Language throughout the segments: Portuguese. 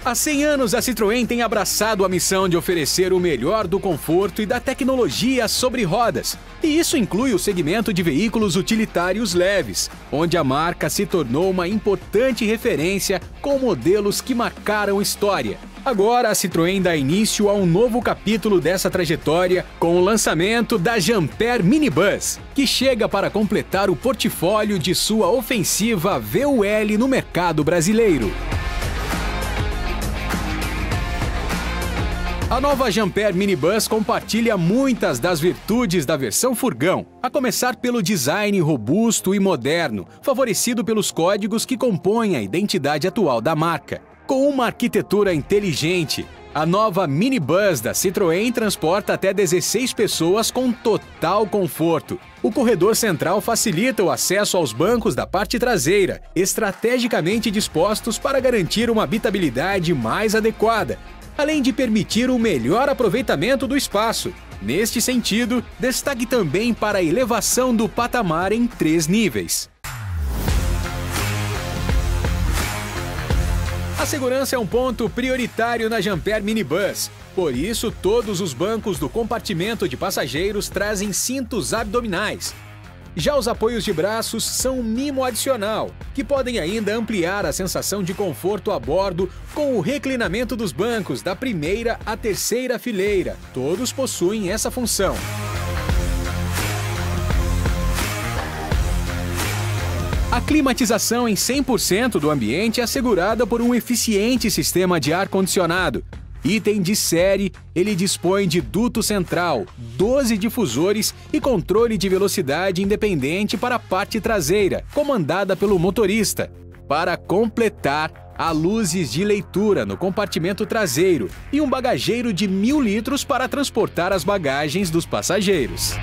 Há 100 anos, a Citroën tem abraçado a missão de oferecer o melhor do conforto e da tecnologia sobre rodas. E isso inclui o segmento de veículos utilitários leves, onde a marca se tornou uma importante referência com modelos que marcaram história. Agora, a Citroën dá início a um novo capítulo dessa trajetória com o lançamento da Jampere Minibus, que chega para completar o portfólio de sua ofensiva VUL no mercado brasileiro. A nova Jampere Minibus compartilha muitas das virtudes da versão furgão, a começar pelo design robusto e moderno, favorecido pelos códigos que compõem a identidade atual da marca. Com uma arquitetura inteligente, a nova Minibus da Citroën transporta até 16 pessoas com total conforto. O corredor central facilita o acesso aos bancos da parte traseira, estrategicamente dispostos para garantir uma habitabilidade mais adequada, além de permitir um melhor aproveitamento do espaço. Neste sentido, destaque também para a elevação do patamar em 3 níveis. A segurança é um ponto prioritário na Jampere Minibus. Por isso, todos os bancos do compartimento de passageiros trazem cintos abdominais. Já os apoios de braços são um mimo adicional, que podem ainda ampliar a sensação de conforto a bordo com o reclinamento dos bancos da primeira à terceira fileira. Todos possuem essa função. A climatização em 100% do ambiente é assegurada por um eficiente sistema de ar-condicionado. Item de série, ele dispõe de duto central, 12 difusores e controle de velocidade independente para a parte traseira, comandada pelo motorista. Para completar, há luzes de leitura no compartimento traseiro e um bagageiro de 1.000 litros para transportar as bagagens dos passageiros.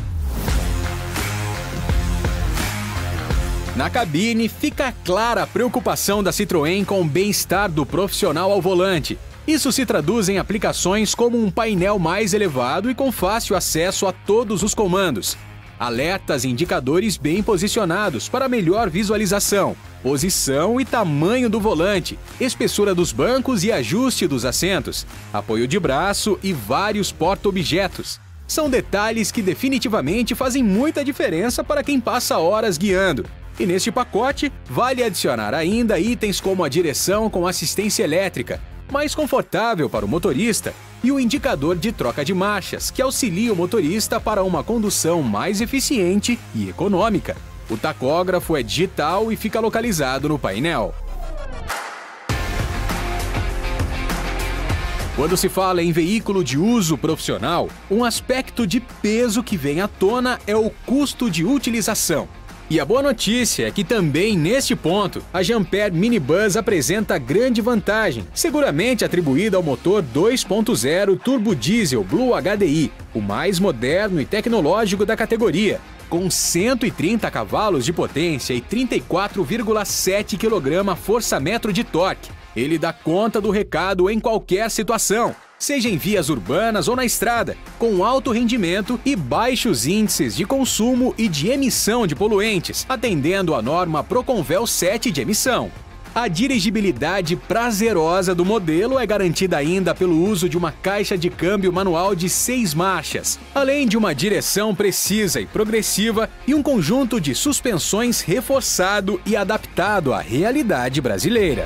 Na cabine, fica clara a preocupação da Citroën com o bem-estar do profissional ao volante. Isso se traduz em aplicações como um painel mais elevado e com fácil acesso a todos os comandos. Alertas e indicadores bem posicionados para melhor visualização, posição e tamanho do volante, espessura dos bancos e ajuste dos assentos, apoio de braço e vários porta-objetos. São detalhes que definitivamente fazem muita diferença para quem passa horas guiando. E neste pacote, vale adicionar ainda itens como a direção com assistência elétrica, mais confortável para o motorista, e o indicador de troca de marchas, que auxilia o motorista para uma condução mais eficiente e econômica. O tacógrafo é digital e fica localizado no painel. Quando se fala em veículo de uso profissional, um aspecto de peso que vem à tona é o custo de utilização. E a boa notícia é que também neste ponto, a Jampere Minibus apresenta grande vantagem, seguramente atribuída ao motor 2.0 turbo diesel Blue HDI, o mais moderno e tecnológico da categoria, com 130 cavalos de potência e 34,7 kgfm de torque. Ele dá conta do recado em qualquer situação, seja em vias urbanas ou na estrada, com alto rendimento e baixos índices de consumo e de emissão de poluentes, atendendo à norma Proconvel 7 de emissão. A dirigibilidade prazerosa do modelo é garantida ainda pelo uso de uma caixa de câmbio manual de 6 marchas, além de uma direção precisa e progressiva e um conjunto de suspensões reforçado e adaptado à realidade brasileira.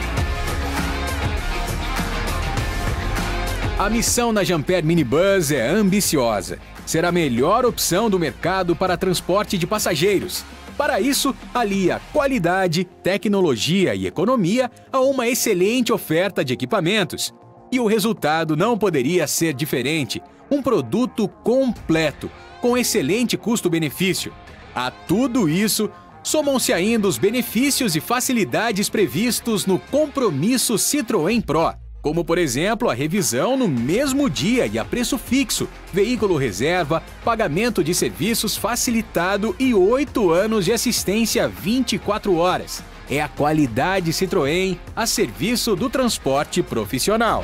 A missão na Jampere Minibus é ambiciosa. Ser a melhor opção do mercado para transporte de passageiros. Para isso, alia qualidade, tecnologia e economia a uma excelente oferta de equipamentos. E o resultado não poderia ser diferente. Um produto completo, com excelente custo-benefício. A tudo isso, somam-se ainda os benefícios e facilidades previstos no Compromisso Citroën Pro. Como, por exemplo, a revisão no mesmo dia e a preço fixo, veículo reserva, pagamento de serviços facilitado e 8 anos de assistência 24 horas. É a qualidade Citroën a serviço do transporte profissional.